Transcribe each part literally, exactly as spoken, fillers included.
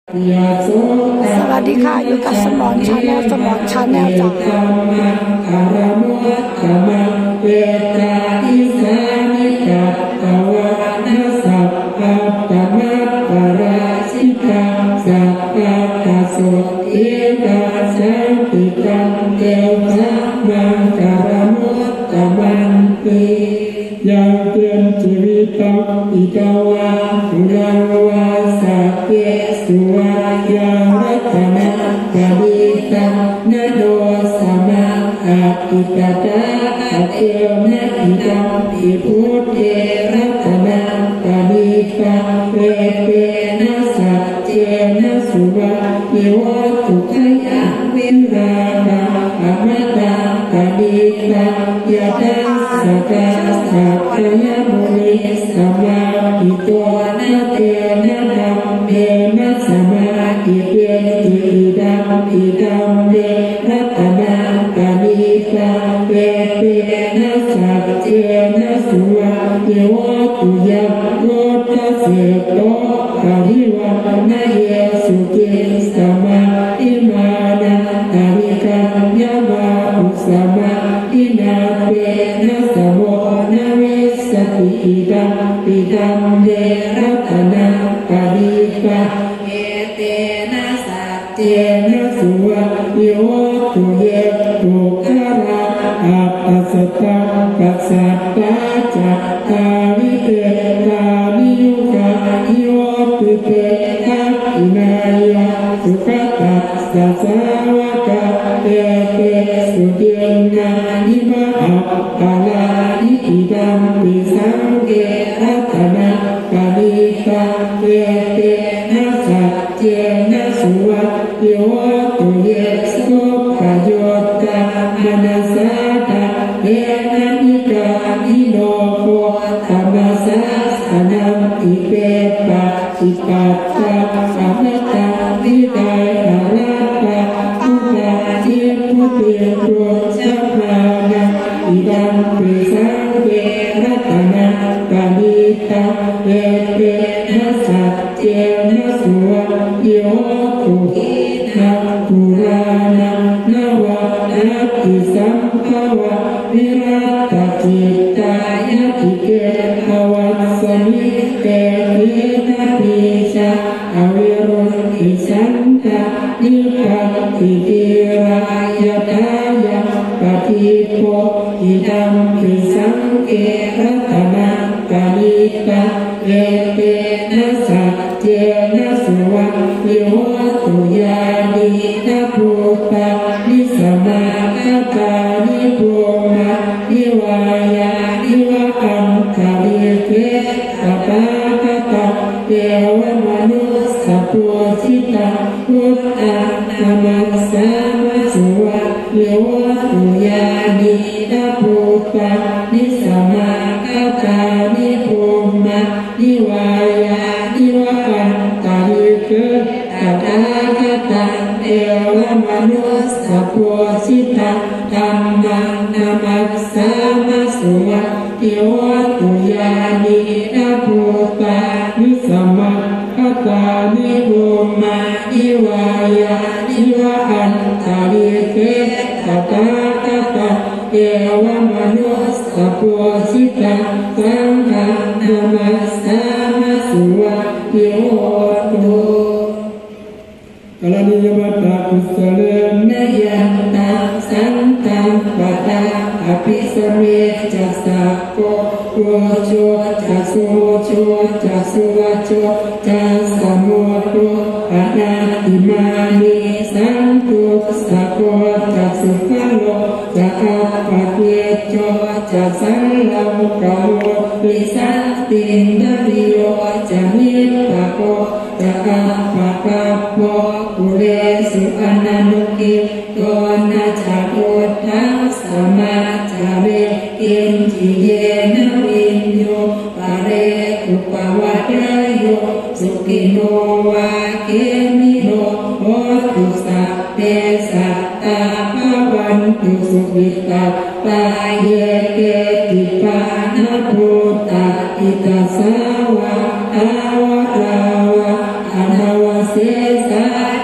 สวัสดีค่ะอยู่กับสมองชาแนลสมองชาแนลจ้ะยังเตือนชีวิตต้องอิกาวาอุรังวาสัพเพสุวายังรัตนะกะดิตังนโดสมาอาปิตตาอาเอวนะอิตังอิพุทเทรัตนะกะดิตังเวเปนะสัจเจนะสุวาเยวตุขยังวินราคะอมตะกะดิตังยะตังสกะสัพพยมุนิสัมมาอิโตนะเตนะธัมเมนะสัมมาอิเตติอิดัมอิดัมเดรัตนะกะดิตังเวเปนะสัจเจนะสุวาเยวตุยัมโรตเสโตกะริวัตนะเยสุเกสัมมาอิมานะกะริกัญญามาอุสัมมาอินาเปนะสะโมนะเวสติอิดัมอิดัมเดรัตนะกะดิตังเอเตนะสัจเจนะสุวาเยวตุเยตุกะระอัปปัสสตะปัสสัตตาจัตตาวิเตกานิยุกะอิโยปิเตทักขินายะสุขตัสสะสาวกะเตเตสุเตนะนิมะอัปปะลานิอิดัมปิสังเกรัตนะกะดิตังเวเตนะสัจเจนะสุวาเยวตุเยสุขโยตามนัสสะตะเอนะนิกานิโนโคตัมมัสสะสนัมอิเปปะอิปัตตะสัมมตะวิไดอารัตตะทุกะเทียมุเตโตสัพพานะอิดัมปิสังเกรัตนะกะดิตังเวเปนะสัจเจนะสุวาเยวตุอินะปุรานะนวะนะติสัมภวะวิรัตจิตตายะติเกภวัสสมิเตเตนะปิชาอวิรุณอิสันตะนิพัตติติรายะทายะปฏิโภอิดัมปิสังเกรัตนะกะดิตังเวเปนะสัจเจนะสุวาเยวตุยานินะภูตะนิสมาคตานิภูมานิวายานิวะอันคาริเกสัพพะคตะเทวมนุสสะปุจิตะพุทธังนะมัสสามิสุวาเยวตุยานินะภูตะนิสมาคตานิภูมานิวายานิวะอันคาริเกสัพพะคตะเทวมนุสสะปุจิตะธัมมังนะมัสสามิสุวาเยวตุยานินะภูตะนิสมาคตานิภูมานิวายานิวะอันคาริเกสัพพะคตะเทวมนุสสะปุจิตะธัมมังนะมัสสามิสุวาเยวตุกลานิยมัตตะกุศเลนะยันตังสันตังปะตาอภิสเมจัสสะโกโกโจจัสสุโจจัสสุวะโจจัสสะโมโตอะนาติมานิสันตุสะโกจัสสุขโลจะอัปปะเกโจจัสสังโลกะโลปิสันตินริโยจะมิตะโกจะอัปปะกะโพปุเรสุอนันตุกิโกนะจะโกทังสมาจาเวกินจิเยนะวินโยปะเรอุปวะเดโยสุขิโนวาเกมิโนโหตุสัพเพสัตตาภวันตุสุขิตาปายเยเกติปานะภูตะอิตาสาวะอาวะราวะอนาวะเสส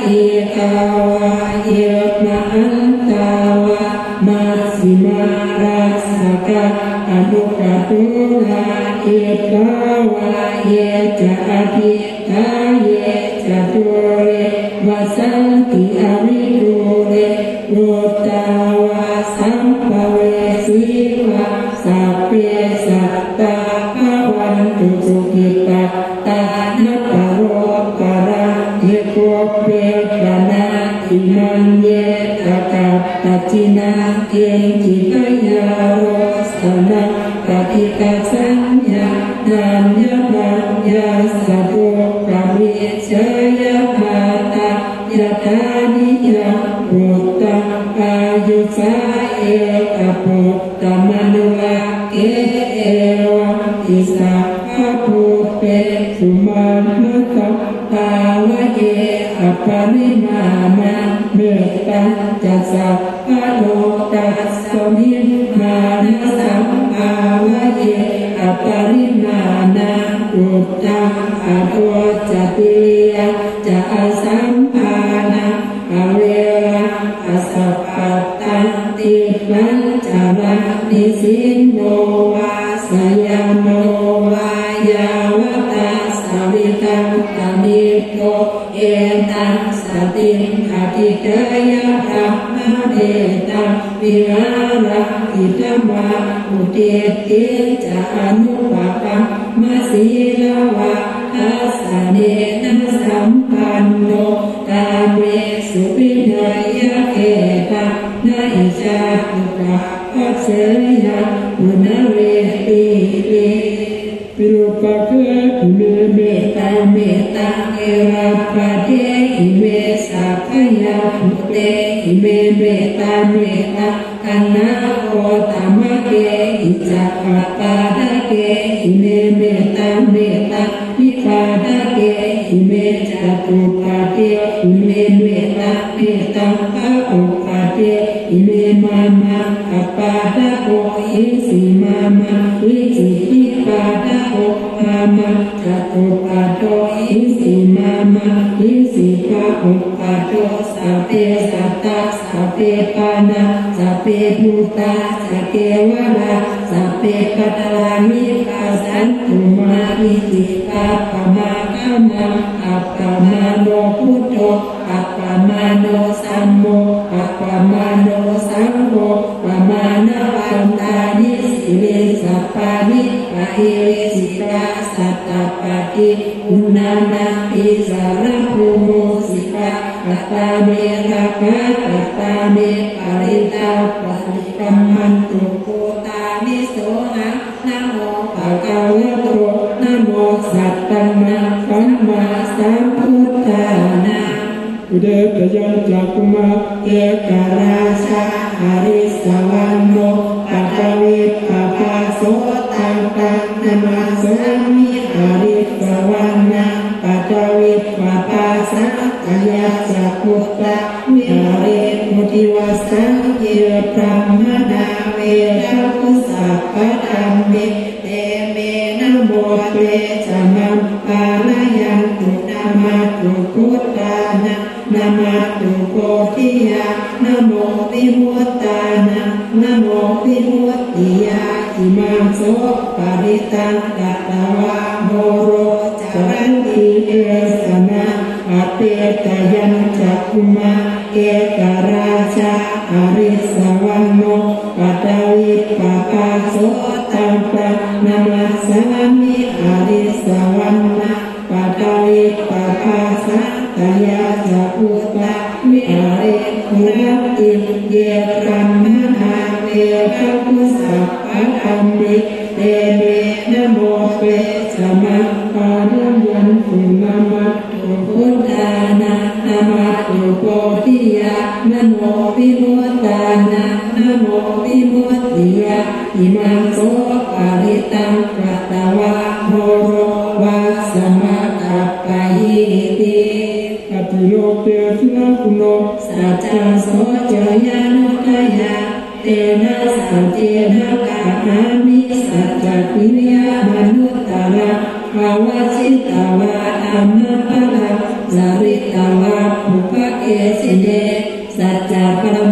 อิกาวะเยมะอันตาวะมัสสิมาราสกะอนุปตุลาเอตาวะเยจะอภิตาเยจะตุเรวสันติอวิตุเรโรตาวะสัมภเวสีวะสัพเพสัตตาภวันตุสุขิตาตานะปะโรปะระเยโกเปตนะอิมันเยตกะตัจจินาเกจิตยาโรสนะปฏิกาสัญญาญาณญาณญาสัพพะมิเชยมาตายะทานิยาปุตตะอายุสาเอกปุตตะมนุลาเกเอวะอิสาภะปุเปสุมาณตัปปาวะเยอปะริมาณะเมตตาจัสสะภะโลกัสสมิมานะสัมภาวะเยอปะริมาณะอุตตังอโภจติยะจะอสัมภานะอเวระอสัพพตันติปัญจวัคนิสินโนวาสยามโนวายาวตาสวิตังตมิโตเอตังสติอภิเกยพระมะเมตังวิหาระอิตวะอุเทติจะอนุปปังมาสีลวะทัสสะเนนะสัมปันโนกาเมสุปิเนยะเกตังนาอิจาตุปะปัสเสยะปุณเวติติปิโลปะเกอิเมเมตาเมตาเอราปะเดอิเมสัพพยาภุเตอิเมเมตาเมตาคันนาโอตมะเกอิจักขปาดะเกอิเมเมตาเมตาวิปาดะเกอิเมจัตุปาเตอิเมเมตาเมตาภะอุปาเตอิเมมามาอปาดะโกอิสิมามาวิจิติปาดะโกมามาจัตุปาโตอิสิมามาอิสิภะอุปาโตสัพเพสัตตาสัพเพปานาสัพเพภูตาสัพเพวราสัพเพปัตตานิปัสสันตุมาวิจิตาปะมาคัมมังอัปปะมาโนพุทโธอัปปะมาโนสัมโมอัปปะมาโนสังโฆปะมานะปันตานิสิเลสัพพานิปะเอสิกาสัตตปะติอุณานาปิสารภูโมสิกาอัตตาเมตะกะอัตตาเมปะริตาปะริกัมมันตุโกตานิโสนะนะโมภะคะวะโตนะโมสัตตัมมาสัมมาสัมพุทธานะอุเดชยัญจักมาเอกราชาหริสวันโนปัจวิปปะปะโสตังตังนามาสมิหริสวันนะปัจวิปปะปะสังขยาจักขุตะวิหาริมุทิวสังเยพระมนาเวระพุสัพพะธัมเมเตเมนะโมเปจามัมปาลยันตุนามาตุพุทธานะนามาตุโพธิยานะโมวิมุตตานะนะโมวิมุตติยาอิมังโสปะริตังกัตตวะโมโรจารันติเอสนะอเตตยัญจักขุมาเอกราชาหริสวันโนปัตวิปปะปะโสตังปะนามาสามิหริสวันนะปัตวิปปะปะสังขยาจักขุตะวิหาริมุนัตติเยปรัมมนาเวระพุสัพพะธัมเมเตเมนะโมเปสมังปาลยันตุนามาตุพุทธานะนามาตุโพธิยานะโมวิมุตตานะนะโมวิมุตติยาอิมังโสปะริตังกัตตวะโมโรวาสมาคัปปะหิติอติโลเตสินะคุโนสัจจังโสจยานุกายาเตนะสัจเจนะกะหามิสัจจกิริยามนุตตระภาวะจิตตวะธรรมะภะจาริตวะภุภปร